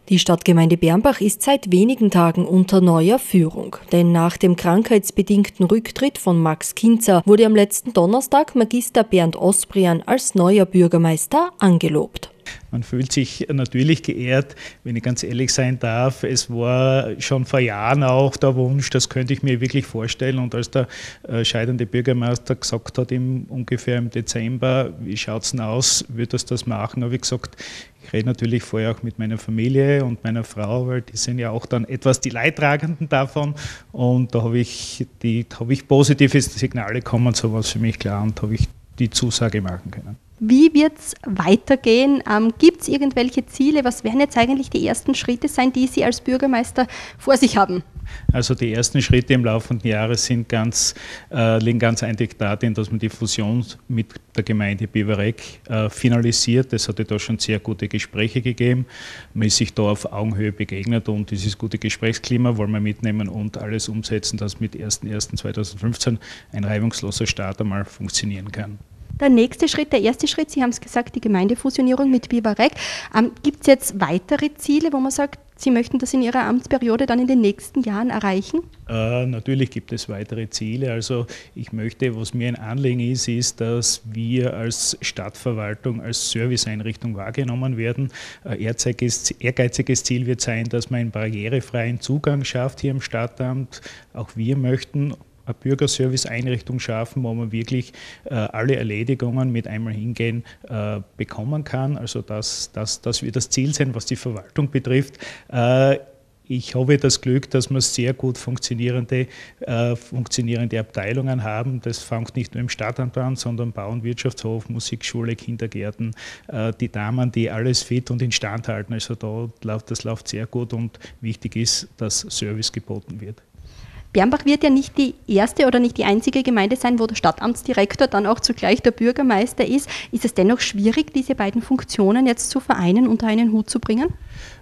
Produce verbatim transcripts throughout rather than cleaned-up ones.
Die Stadtgemeinde Bernbach ist seit wenigen Tagen unter neuer Führung. Denn nach dem krankheitsbedingten Rücktritt von Max Kinzer wurde am letzten Donnerstag Magister Bernd Osprian als neuer Bürgermeister angelobt. Man fühlt sich natürlich geehrt, wenn ich ganz ehrlich sein darf. Es war schon vor Jahren auch der Wunsch, das könnte ich mir wirklich vorstellen. Und als der äh, scheidende Bürgermeister gesagt hat, im, ungefähr im Dezember, wie schaut es denn aus, wird das das machen, habe ich gesagt, ich rede natürlich vorher auch mit meiner Familie und meiner Frau, weil die sind ja auch dann etwas die Leidtragenden davon. Und da habe ich, die, da habe ich positive Signale bekommen, so war es für mich klar und habe ich die Zusage machen können. Wie wird es weitergehen? Ähm, Gibt es irgendwelche Ziele? Was werden jetzt eigentlich die ersten Schritte sein, die Sie als Bürgermeister vor sich haben? Also die ersten Schritte im laufenden Jahres sind ganz, äh, liegen ganz eindeutig darin, dass man die Fusion mit der Gemeinde Bibereg äh, finalisiert. Es hat ja da schon sehr gute Gespräche gegeben. Man ist sich da auf Augenhöhe begegnet und dieses gute Gesprächsklima wollen wir mitnehmen und alles umsetzen, dass mit erster erster zweitausendfünfzehn ein reibungsloser Start einmal funktionieren kann. Der nächste Schritt, der erste Schritt, Sie haben es gesagt, die Gemeindefusionierung mit Bibereg. Ähm, Gibt es jetzt weitere Ziele, wo man sagt, Sie möchten das in Ihrer Amtsperiode dann in den nächsten Jahren erreichen? Äh, natürlich gibt es weitere Ziele. Also ich möchte, was mir ein Anliegen ist, ist, dass wir als Stadtverwaltung, als Serviceeinrichtung wahrgenommen werden. Ein ehrgeiziges, ehrgeiziges Ziel wird sein, dass man einen barrierefreien Zugang schafft hier im Stadtamt. Auch wir möchten eine Bürgerservice-Einrichtung schaffen, wo man wirklich äh, alle Erledigungen mit einmal hingehen äh, bekommen kann. Also das, das, das wird das Ziel sein, was die Verwaltung betrifft. Äh, ich habe das Glück, dass wir sehr gut funktionierende, äh, funktionierende Abteilungen haben. Das fängt nicht nur im Stadtamt an, sondern Bau- und Wirtschaftshof, Musikschule, Kindergärten, äh, die Damen, die alles fit und instand halten. Also da läuft, das läuft sehr gut und wichtig ist, dass Service geboten wird. Bernbach wird ja nicht die erste oder nicht die einzige Gemeinde sein, wo der Stadtamtsdirektor dann auch zugleich der Bürgermeister ist. Ist es dennoch schwierig, diese beiden Funktionen jetzt zu vereinen, unter einen Hut zu bringen?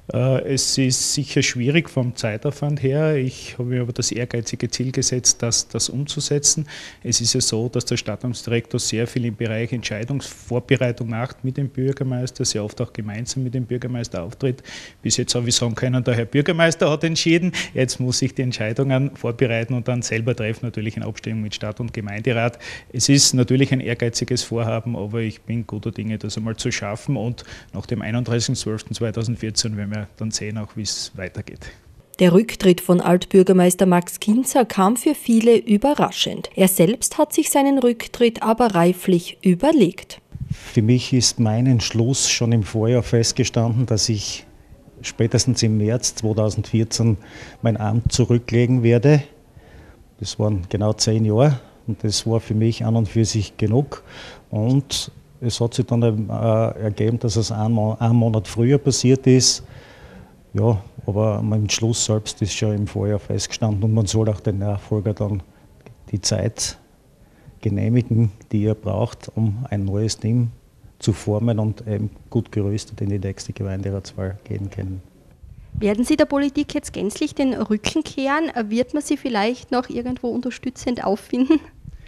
Es ist sicher schwierig vom Zeitaufwand her. Ich habe mir aber das ehrgeizige Ziel gesetzt, das, das umzusetzen. Es ist ja so, dass der Stadtamtsdirektor sehr viel im Bereich Entscheidungsvorbereitung macht mit dem Bürgermeister, sehr oft auch gemeinsam mit dem Bürgermeister auftritt. Bis jetzt habe ich sagen können, der Herr Bürgermeister hat entschieden. Jetzt muss ich die Entscheidungen vorbereiten und dann selber treffen, natürlich in Abstimmung mit Stadt- und Gemeinderat. Es ist natürlich ein ehrgeiziges Vorhaben, aber ich bin guter Dinge, das einmal zu schaffen. Und nach dem einunddreißigsten zwölften zweitausendvierzehn werden wir dann sehen auch, wie es weitergeht. Der Rücktritt von Altbürgermeister Max Kinzer kam für viele überraschend. Er selbst hat sich seinen Rücktritt aber reiflich überlegt. Für mich ist mein Entschluss schon im Vorjahr festgestanden, dass ich spätestens im März zweitausendvierzehn mein Amt zurücklegen werde. Das waren genau zehn Jahre und das war für mich an und für sich genug. Und es hat sich dann äh, ergeben, dass es einen Monat früher passiert ist. Ja, aber mein Entschluss selbst ist schon im Vorjahr festgestanden und man soll auch den Nachfolger dann die Zeit genehmigen, die er braucht, um ein neues Team zu formen und eben gut gerüstet in die nächste Gemeinderatswahl gehen können. Werden Sie der Politik jetzt gänzlich den Rücken kehren? Wird man Sie vielleicht noch irgendwo unterstützend auffinden?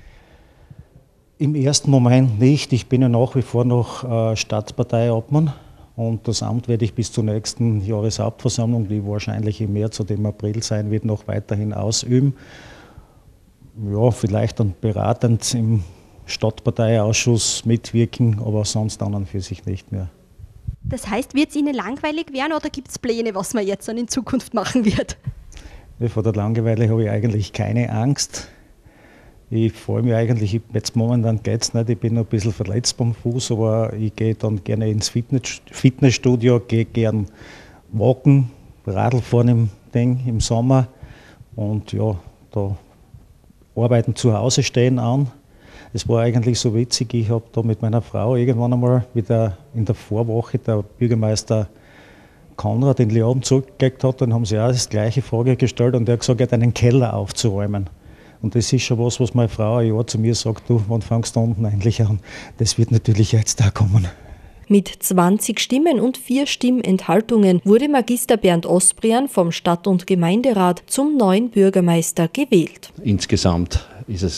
Im ersten Moment nicht. Ich bin ja nach wie vor noch äh, Stadtparteiobmann. Und das Amt werde ich bis zur nächsten Jahreshauptversammlung, die wahrscheinlich im März oder im April sein wird, noch weiterhin ausüben. Ja, vielleicht dann beratend im Stadtparteiausschuss mitwirken, aber sonst an und für sich nicht mehr. Das heißt, wird es Ihnen langweilig werden oder gibt es Pläne, was man jetzt dann in Zukunft machen wird? Ja, vor der Langeweile habe ich eigentlich keine Angst. Ich freue mich eigentlich, jetzt momentan geht es nicht, ich bin noch ein bisschen verletzt beim Fuß, aber ich gehe dann gerne ins Fitness, Fitnessstudio, gehe gerne walken, Radl fahren im, Ding, im Sommer und ja, da arbeiten zu Hause stehen an. Es war eigentlich so witzig, ich habe da mit meiner Frau irgendwann einmal wieder in der Vorwoche der Bürgermeister Konrad in Leoben zurückgelegt hat, dann haben sie auch das gleiche Frage gestellt und er hat gesagt, er hat einen Keller aufzuräumen. Und das ist schon was, was meine Frau ein Jahr zu mir sagt, du, wann fängst du unten eigentlich an? Das wird natürlich jetzt da kommen. Mit zwanzig Stimmen und vier Stimmenthaltungen wurde Magister Bernd Osprian vom Stadt- und Gemeinderat zum neuen Bürgermeister gewählt. Insgesamt ist es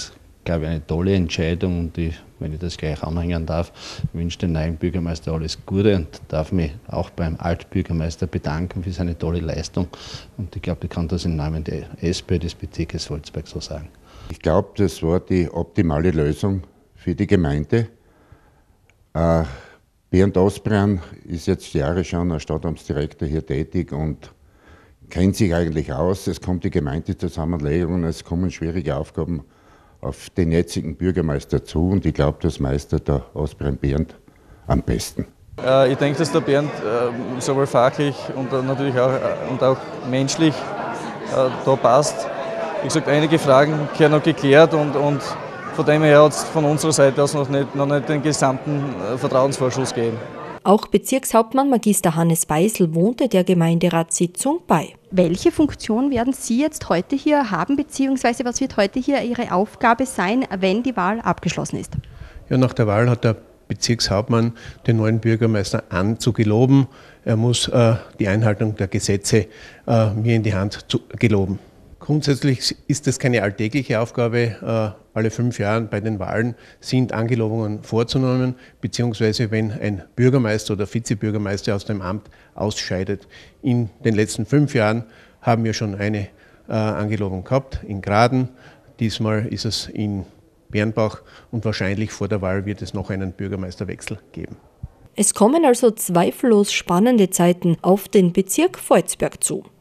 glaube ich, eine tolle Entscheidung und ich, wenn ich das gleich anhängen darf, wünsche dem neuen Bürgermeister alles Gute und darf mich auch beim Altbürgermeister bedanken für seine tolle Leistung. Und ich glaube, ich kann das im Namen der S P des Bezirkes Salzberg so sagen. Ich glaube, das war die optimale Lösung für die Gemeinde. Äh, Bernd Osbrian ist jetzt Jahre schon als Stadtamtsdirektor hier tätig und kennt sich eigentlich aus. Es kommt die Gemeindezusammenlegung, es kommen schwierige Aufgaben auf den jetzigen Bürgermeister zu und ich glaube, das meistert der Osbrian Bernd am besten. Äh, ich denke, dass der Bernd äh, sowohl fachlich und äh, natürlich auch, äh, und auch menschlich äh, da passt. Wie gesagt, einige Fragen werden noch geklärt und, und von dem her hat es von unserer Seite aus noch nicht, noch nicht den gesamten äh, Vertrauensvorschuss gegeben. Auch Bezirkshauptmann Magister Hannes Beisel wohnte der Gemeinderatssitzung bei. Welche Funktion werden Sie jetzt heute hier haben, beziehungsweise was wird heute hier Ihre Aufgabe sein, wenn die Wahl abgeschlossen ist? Ja, nach der Wahl hat der Bezirkshauptmann den neuen Bürgermeister anzugeloben. Er muss äh, die Einhaltung der Gesetze äh, mir in die Hand zu geloben. Grundsätzlich ist es keine alltägliche Aufgabe. Äh, alle fünf Jahre bei den Wahlen sind Angelobungen vorzunehmen, beziehungsweise wenn ein Bürgermeister oder Vizebürgermeister aus dem Amt ausscheidet. In den letzten fünf Jahren haben wir schon eine äh, Angelobung gehabt in Graden. Diesmal ist es in Bernbach und wahrscheinlich vor der Wahl wird es noch einen Bürgermeisterwechsel geben. Es kommen also zweifellos spannende Zeiten auf den Bezirk Volzberg zu.